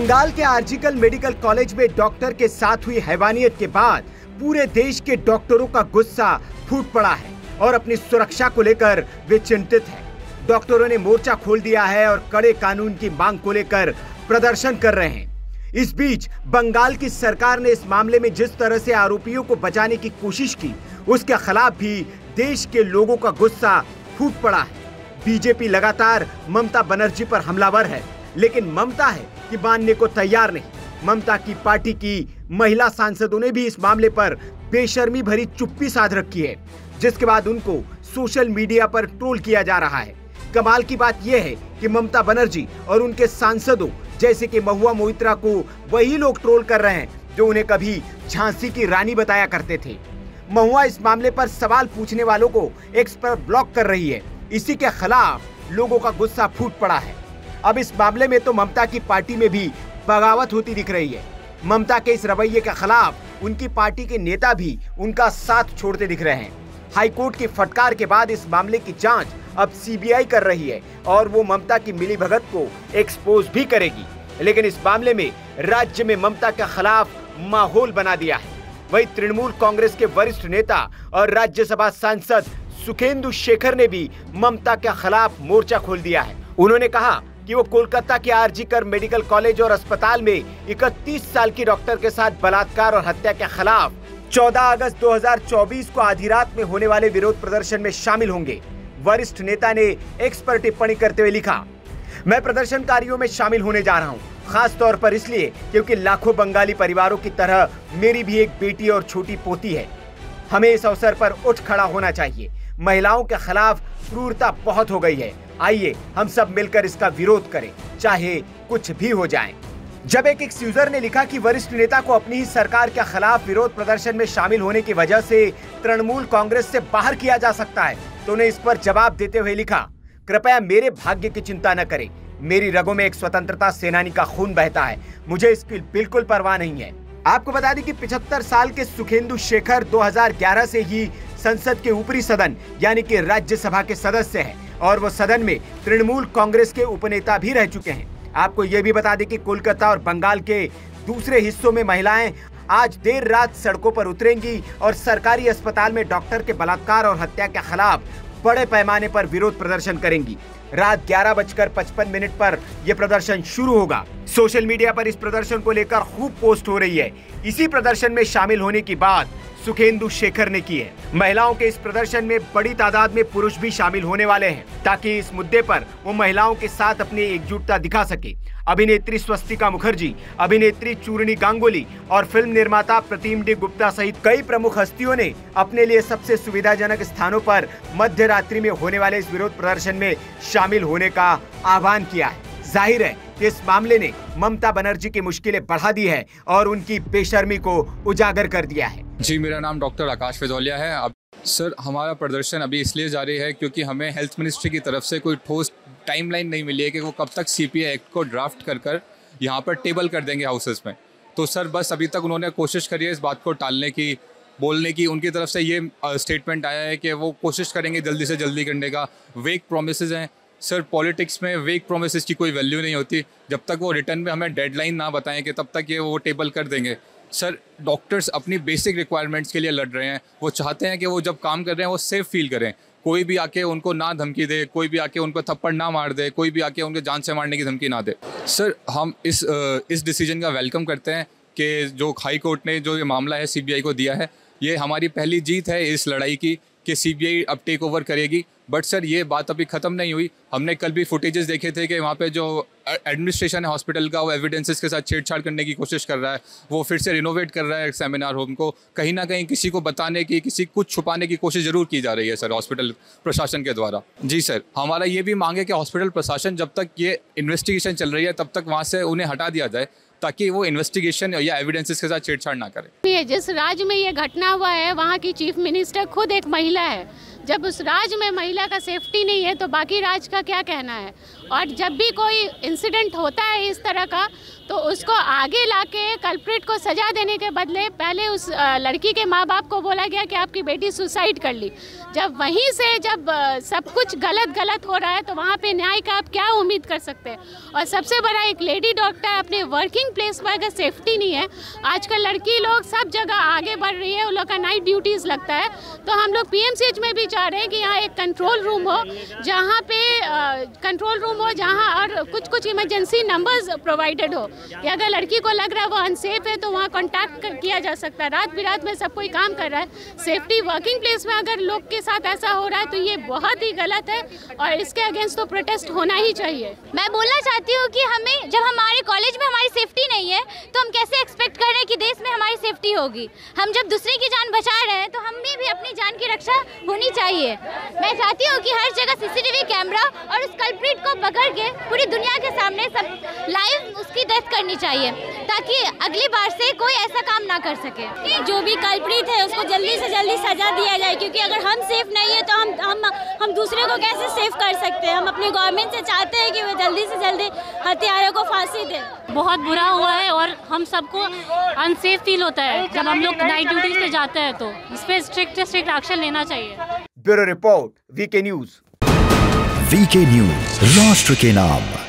बंगाल के RG Kar medical college में doctor के साथ हुई हैवानियत के बाद पूरे देश के डॉक्टरों का गुस्सा फूट पड़ा है और अपनी सुरक्षा को लेकर वे चिंतित हैं। डॉक्टरों ने मोर्चा खोल दिया है और कड़े कानून की मांग को लेकर प्रदर्शन कर रहे हैं। इस बीच बंगाल की सरकार ने इस मामले में जिस तरह से आरोपियों को बचाने की कोशिश की, उसके खिलाफ भी देश के लोगों का गुस्सा फूट पड़ा है। बीजेपी लगातार ममता बनर्जी पर हमलावर है, लेकिन ममता है कि मानने को तैयार नहीं। ममता की पार्टी की महिला सांसदों ने भी इस मामले पर बेशर्मी भरी चुप्पी साध रखी है, जिसके बाद उनको सोशल मीडिया पर ट्रोल किया जा रहा है। कमाल की बात यह है कि ममता बनर्जी और उनके सांसदों जैसे कि महुआ मोइत्रा को वही लोग ट्रोल कर रहे हैं जो उन्हें कभी झांसी की रानी बताया करते थे। महुआ इस मामले पर सवाल पूछने वालों को एक्स पर ब्लॉक कर रही है। इसी के खिलाफ लोगों का गुस्सा फूट पड़ा है। अब इस मामले में तो ममता की पार्टी में भी बगावत होती दिख रही है। ममता के इस रवैये के खिलाफ उनकी पार्टी के नेता भी उनका साथ छोड़ते दिख रहे हैं। हाईकोर्ट की फटकार के बाद इस मामले की जांच अब सीबीआई कर रही है और वो ममता की मिलीभगत को एक्सपोज भी करेगी। लेकिन इस मामले में राज्य में ममता के खिलाफ माहौल बना दिया है। वहीं तृणमूल कांग्रेस के वरिष्ठ नेता और राज्यसभा सांसद सुखेंदु शेखर ने भी ममता के खिलाफ मोर्चा खोल दिया है। उन्होंने कहा कि वो कोलकाता के आरजीकर मेडिकल कॉलेज और अस्पताल में 31 साल की डॉक्टर के साथ बलात्कार और हत्या के खिलाफ 14 अगस्त 2024 को आधी रात में होने वाले विरोध प्रदर्शन में शामिल होंगे। वरिष्ठ नेता ने एक्स पर टिप्पणी करते हुए लिखा, मैं प्रदर्शनकारियों में शामिल होने जा रहा हूं, खास तौर पर इसलिए क्योंकि लाखों बंगाली परिवारों की तरह मेरी भी एक बेटी और छोटी पोती है। हमें इस अवसर पर उठ खड़ा होना चाहिए। महिलाओं के खिलाफ क्रूरता बहुत हो गई है। आइए हम सब मिलकर इसका विरोध करें, चाहे कुछ भी हो जाए। जब एक एक्स यूजर ने लिखा कि वरिष्ठ नेता को अपनी ही सरकार के खिलाफ विरोध प्रदर्शन में शामिल होने की वजह से तृणमूल कांग्रेस से बाहर किया जा सकता है, तो उन्हें इस पर जवाब देते हुए लिखा, कृपया मेरे भाग्य की चिंता न करें। मेरी रगों में एक स्वतंत्रता सेनानी का खून बहता है। मुझे इसकी बिल्कुल परवाह नहीं है। आपको बता दें कि 75 साल के सुखेंदु शेखर 2011 से ही संसद के ऊपरी सदन यानी कि राज्यसभा के सदस्य हैं और वो सदन में तृणमूल कांग्रेस के उपनेता भी रह चुके हैं। आपको ये भी बता दें कि कोलकाता और बंगाल के दूसरे हिस्सों में महिलाएं आज देर रात सड़कों पर उतरेंगी और सरकारी अस्पताल में डॉक्टर के बलात्कार और हत्या के खिलाफ बड़े पैमाने पर विरोध प्रदर्शन करेंगी। रात 11:55 पर यह प्रदर्शन शुरू होगा। सोशल मीडिया पर इस प्रदर्शन को लेकर खूब पोस्ट हो रही है। इसी प्रदर्शन में शामिल होने की बात सुखेंदु शेखर ने की है। महिलाओं के इस प्रदर्शन में बड़ी तादाद में पुरुष भी शामिल होने वाले हैं ताकि इस मुद्दे पर वो महिलाओं के साथ अपनी एकजुटता दिखा सके। अभिनेत्री स्वस्तिका मुखर्जी, अभिनेत्री चूर्णी गांगुली और फिल्म निर्माता प्रतिम डी गुप्ता सहित कई प्रमुख हस्तियों ने अपने लिए सबसे सुविधाजनक स्थानों पर मध्य रात्रि में होने वाले इस विरोध प्रदर्शन में शामिल होने का आह्वान किया है। जाहिर है कि इस मामले ने ममता बनर्जी की मुश्किलें बढ़ा दी है और उनकी बेशर्मी को उजागर कर दिया है। जी, मेरा नाम डॉक्टर आकाश फिजौलिया है। अब सर, हमारा प्रदर्शन अभी इसलिए जारी है क्योंकि हमें हेल्थ मिनिस्ट्री की तरफ से कोई ठोस टाइमलाइन नहीं मिली है कि वो कब तक सीपीआई एक्ट को ड्राफ्ट कर यहाँ पर टेबल कर देंगे हाउसेस में। तो सर बस अभी तक उन्होंने कोशिश करी है इस बात को टालने की, बोलने की। उनकी तरफ से ये स्टेटमेंट आया है कि वो कोशिश करेंगे जल्दी से जल्दी करने का। वेग प्रोमिसेस हैं सर, पॉलिटिक्स में वेग प्रोमिसेस की कोई वैल्यू नहीं होती। जब तक वो रिटर्न में हमें डेडलाइन ना बताएं कि तब तक ये वो टेबल कर देंगे। सर, डॉक्टर्स अपनी बेसिक रिक्वायरमेंट्स के लिए लड़ रहे हैं। वो चाहते हैं कि वो जब काम कर रहे हैं वो सेफ फील करें। कोई भी आके उनको ना धमकी दे, कोई भी आके उनको थप्पड़ ना मार दे, कोई भी आके उनको जान से मारने की धमकी ना दे। सर, हम इस डिसीजन का वेलकम करते हैं कि जो हाई कोर्ट ने जो ये मामला है सीबीआई को दिया है, ये हमारी पहली जीत है इस लड़ाई की कि सीबीआई अब टेक ओवर करेगी। बट सर, ये बात अभी ख़त्म नहीं हुई। हमने कल भी फुटेजेस देखे थे कि वहाँ पे जो एडमिनिस्ट्रेशन है हॉस्पिटल का, वो एविडेंसेस के साथ छेड़छाड़ करने की कोशिश कर रहा है। वो फिर से रिनोवेट कर रहा है सेमिनार होम को। कहीं ना कहीं किसी को बताने की, किसी कुछ छुपाने की कोशिश ज़रूर की जा रही है सर हॉस्पिटल प्रशासन के द्वारा। जी सर, हमारा ये भी मांग है कि हॉस्पिटल प्रशासन जब तक ये इन्वेस्टिगेशन चल रही है तब तक वहाँ से उन्हें हटा दिया जाए ताकि वो इन्वेस्टिगेशन या एविडेंसेस के साथ छेड़छाड़ ना करे। जिस राज्य में ये घटना हुआ है वहाँ की चीफ मिनिस्टर खुद एक महिला है। जब उस राज्य में महिला का सेफ्टी नहीं है तो बाकी राज्य का क्या कहना है। और जब भी कोई इंसिडेंट होता है इस तरह का तो उसको आगे लाके कल्प्रिट को सजा देने के बदले पहले उस लड़की के माँ बाप को बोला गया कि आपकी बेटी सुसाइड कर ली। जब वहीं से जब सब कुछ गलत हो रहा है तो वहाँ पे न्याय का आप क्या उम्मीद कर सकते हैं। और सबसे बड़ा एक लेडी डॉक्टर अपने वर्किंग प्लेस पर अगर सेफ्टी नहीं है, आजकल लड़की लोग सब जगह आगे बढ़ रही है, उन लोग का नाइट ड्यूटीज़ लगता है, तो हम लोग PMCH में भी चाह रहे हैं कि यहाँ एक कंट्रोल रूम हो जहाँ और कुछ इमरजेंसी नंबर्स प्रोवाइडेड हो कि अगर लड़की को लग रहा है वो अनसेफ है तो वहाँ कॉन्टैक्ट किया जा सकता है। रात बिरात में सब कोई काम कर रहा है, सेफ्टी वर्किंग प्लेस में अगर लोग के साथ ऐसा हो रहा है तो ये बहुत ही गलत है और इसके अगेंस्ट तो प्रोटेस्ट होना ही चाहिए। मैं बोलना चाहती हूँ कि हमें जब हमारे कॉलेज में हमारी सेफ्टी नहीं है तो हम कैसे एक्सपेक्ट कर रहे हैं कि देश में हमारी सेफ्टी होगी। हम जब दूसरे की जान बचा रहे हैं तो हमें भी अपनी जान की रक्षा होनी चाहिए। मैं चाहती हूँ कि हर जगह CCTV कैमरा और उस कल्प्रिट को पकड़ के पूरी दुनिया के सामने सब लाइव उसकी डेथ करनी चाहिए ताकि अगली बार से कोई ऐसा काम ना कर सके। जो भी कल्प्रिट है उसको जल्दी से जल्दी सजा दिया जाए, क्योंकि अगर हम सेफ नहीं है तो हम दूसरे को कैसे सेफ कर सकते हैं। हम अपनी गवर्नमेंट से चाहते हैं कि वो जल्दी से जल्दी हत्यारों को फांसी दे। बहुत बुरा हुआ है और हम सबको अनसेफ फील होता है जब हम लोग नाइट ड्यूटीज पे जाते हैं, तो इस पे स्ट्रिक्ट एक्शन लेना चाहिए। Bureau report, VK news. VK news, राष्ट्र के नाम।